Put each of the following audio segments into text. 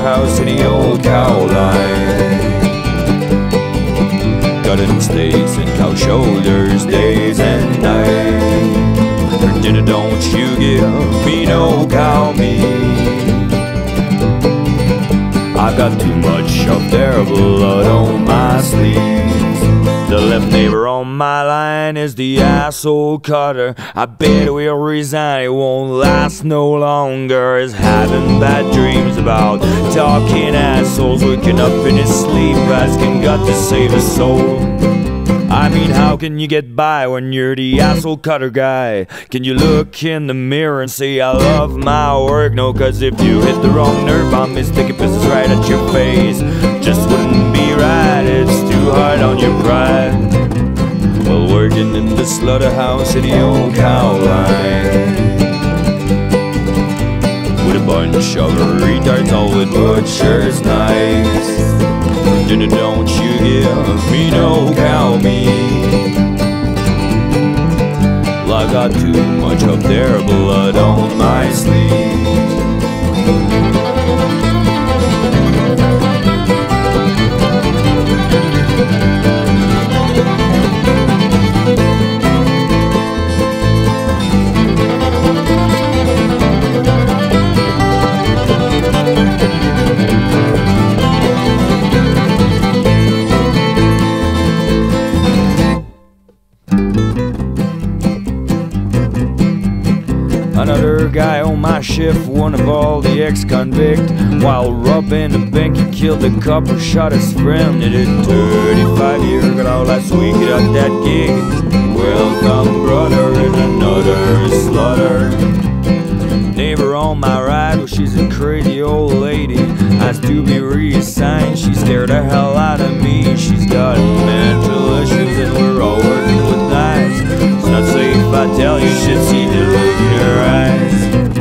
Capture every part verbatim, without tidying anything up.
slaughterhouse in the old cow line. Cutting steaks and cow shoulders days and nights. For dinner don't you give me no cow meat. I got too much of their blood on my sleeves. The left neighbor on my line is the asshole cutter. I bet we'll resign, it won't last no longer. He's having bad dreams about talking assholes, waking up in his sleep, asking God to save his soul. I mean, how can you get by when you're the asshole cutter guy? Can you look in the mirror and say I love my work? No, cause if you hit the wrong nerve, I'll miss taking business right at your face. Just wouldn't be right, it's too hard on your pride. Well, working in the slaughterhouse in the old cow line, with a bunch of retards all with butcher's knives. For dinner don't you give me no cow meat. Well, I got too much of their blood on my sleeve. Another guy on my shift, one of all the ex-convict. While robbing a bank, he killed a cop who shot his friend. He did thirty-five years, got out last week, he got that gig. Welcome, brother, in another slaughter. Neighbor on my right, well, she's a crazy old lady. Has to be reassigned, she scared the hell out of me. She's got mental issues and we're all working with knives. It's not safe, I tell you, shit, see the look in her eyes.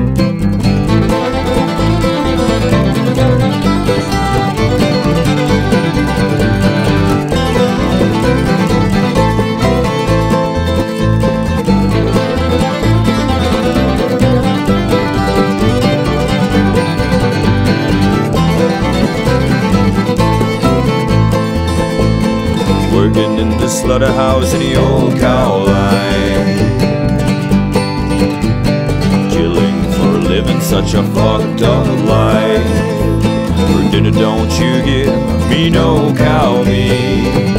Working in the slaughterhouse in the old cow line, killing for a living, such a fucked up life. For dinner don't you give me no cow meat.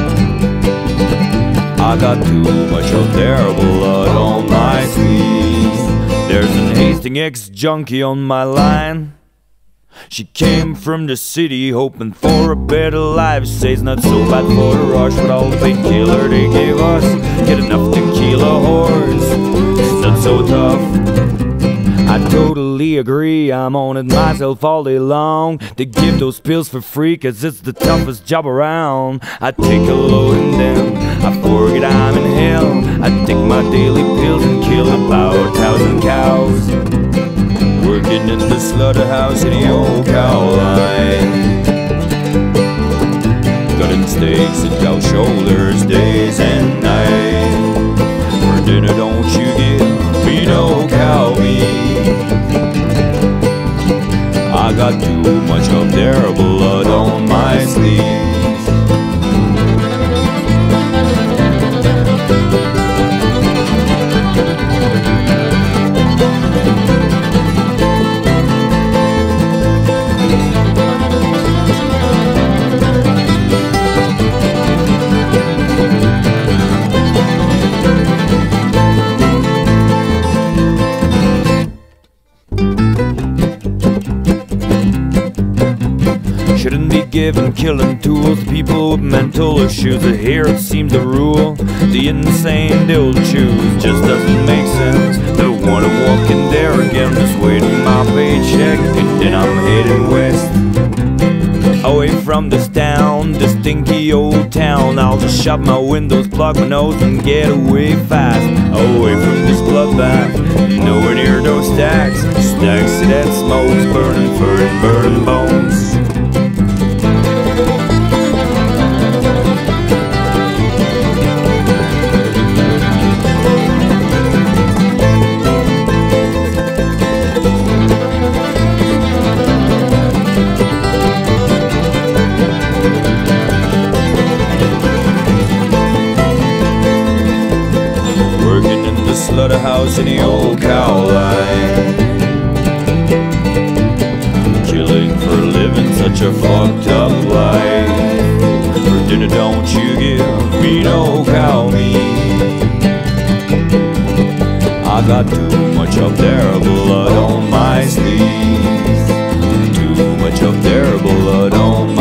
I got too much of their blood on my sleeve. There's an Hastings ex-junkie on my line. She came from the city hoping for a better life. Says not so bad for the rush, but all the painkiller they gave us, get enough to kill a horse. It's not so tough. I totally agree, I'm on it myself all day long to give those pills for free, cause it's the toughest job around. I take a load and then I forget I'm in hell. I take my daily pills and kill about a thousand cows. Working in the slaughterhouse in the old cow line, cutting steaks and cow shoulders days and nights. For dinner don't you give me no cow meat. I got too much of their blood on my sleeve. Shouldn't be given killing tools to people with mental issues. But here it seems the rule, the insane they'll choose just doesn't make sense. Don't wanna walk in there again, just waiting my paycheck, and then I'm heading west, away from this town, this stinky old town. I'll just shut my windows, plug my nose, and get away fast, away from this bloodbath. Nowhere near those stacks, stacks of that smoke's burning, burning, burning bones. slaughterhouse in the old cow line. Killing for a living, such a fucked up life. For dinner don't you give me no cow meat. I got too much of their blood on my sleeves. Too much of their blood on my